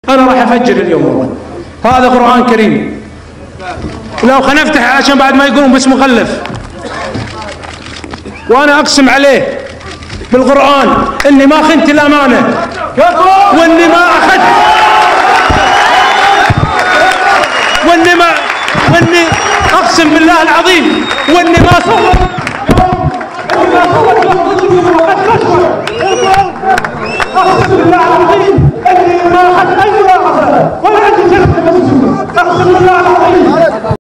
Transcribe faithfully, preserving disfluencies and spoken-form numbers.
أنا راح أفجر اليوم والله. هذا قرآن كريم، لو خلنا نفتح عشان بعد ما يقولون بس مغلف. وأنا أقسم عليه بالقرآن إني ما خنت الأمانة، وإني ما أخذت، وإني ما وإني أقسم بالله العظيم وإني ما صورت